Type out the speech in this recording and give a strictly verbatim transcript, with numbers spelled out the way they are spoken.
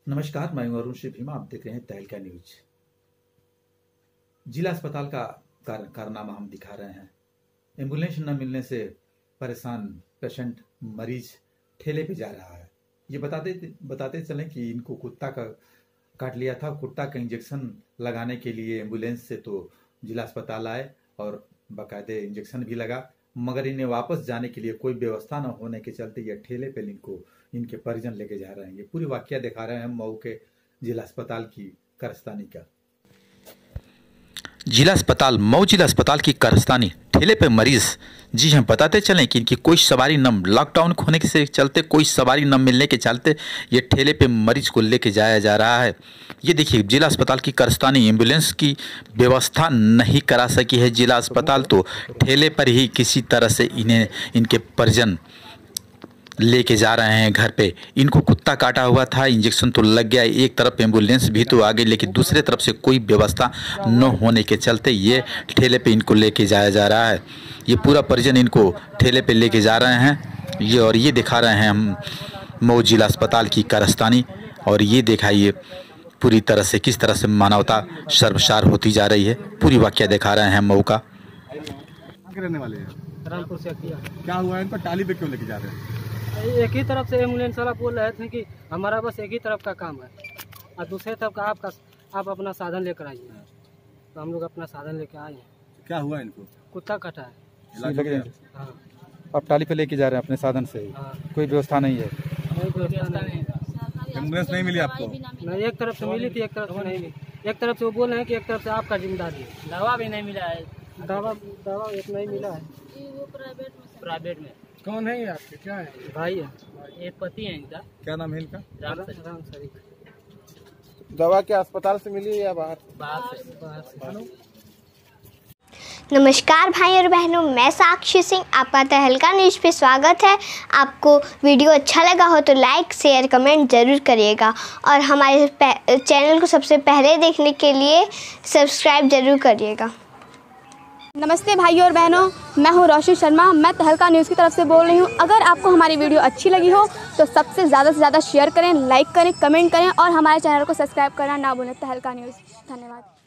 नमस्कार, मैं हूं अरुण श्री भीमा। आप देख रहे हैं तहलका न्यूज। जिला अस्पताल का कार, कारनामा हम दिखा रहे हैं। एम्बुलेंस न मिलने से परेशान पेशेंट मरीज ठेले पे जा रहा है। ये बताते बताते चले कि इनको कुत्ता का काट लिया था। कुत्ता का इंजेक्शन लगाने के लिए एम्बुलेंस से तो जिला अस्पताल आए और बाकायदे इंजेक्शन भी लगा, मगर इन्हें वापस जाने के लिए कोई व्यवस्था न होने के चलते ये ठेले पे इनको इनके परिजन लेके जा रहे हैं। ये पूरी वाकया दिखा रहे हैं हम मऊ के जिला अस्पताल की कारस्तानी का। जिला अस्पताल मऊ जिला अस्पताल की कारस्तानी ठेले पे मरीज। जी हम बताते चलें कि इनकी कोई सवारी न, लॉकडाउन होने के चलते कोई सवारी न मिलने के चलते ये ठेले पे मरीज को लेके जाया जा रहा है। ये देखिए, जिला अस्पताल की कारस्तानी एम्बुलेंस की व्यवस्था नहीं करा सकी है जिला अस्पताल, तो ठेले पर ही किसी तरह से इन्हें इनके परिजन लेके जा रहे हैं घर पे। इनको कुत्ता काटा हुआ था, इंजेक्शन तो लग गया, एक तरफ एम्बुलेंस भी तो आ गई, लेकिन दूसरे तरफ से कोई व्यवस्था न होने के चलते ये ठेले पे इनको लेके जाया जा रहा है। ये पूरा परिजन इनको ठेले पे लेके जा रहे हैं ये, और ये दिखा रहे हैं हम मऊ जिला अस्पताल की कारस्तानी। और ये दिखाइए पूरी तरह से किस तरह से मानवता शर्मसार होती जा रही है। पूरी वाकया दिखा रहे हैं मऊ का। रहने वाले हैं रामपुर से। क्या हुआ इनको टाली पे क्यों लेके जा रहे हैं? एक ही तरफ से एम्बुलेंस वाला बोल रहे थे कि हमारा बस एक ही तरफ का काम है और दूसरे तरफ का आपका आप अपना साधन लेकर आइए। तो हम लोग अपना साधन लेकर आए हैं। क्या हुआ इनको? कुत्ता कटा है। लगे हाँ। आप टाली पे लेके जा रहे हैं अपने साधन से? हाँ। कोई व्यवस्था नहीं है? कोई व्यवस्था नहीं। एम्बुलेंस नहीं मिली आपको? नहीं, एक तरफ से मिली थी, एक तरफ से नहीं मिली। एक तरफ से वो बोल रहे हैं कि एक तरफ से आपका जिम्मेदारी है। दवा भी नहीं मिला है। दवा दवा एक नहीं मिला है। प्राइवेट में। कौन है ये आपके? क्या है? भाई है, ये पति है इनका। क्या नाम है इनका? राम राम सरी। दवा क्या अस्पताल से मिली है या बाहर? बाहर से बाहर से। नमस्कार भाई और बहनों, मैं साक्षी सिंह, आपका तहलका न्यूज़ पे स्वागत है। आपको वीडियो अच्छा लगा हो तो लाइक शेयर कमेंट ज़रूर करिएगा और हमारे चैनल को सबसे पहले देखने के लिए सब्सक्राइब ज़रूर करिएगा। नमस्ते भाइयों और बहनों, मैं हूं रोशनी शर्मा। मैं तहलका न्यूज़ की तरफ से बोल रही हूं। अगर आपको हमारी वीडियो अच्छी लगी हो तो सबसे ज़्यादा से ज़्यादा शेयर करें, लाइक करें, कमेंट करें और हमारे चैनल को सब्सक्राइब करना ना भूलें। तहलका न्यूज़। धन्यवाद।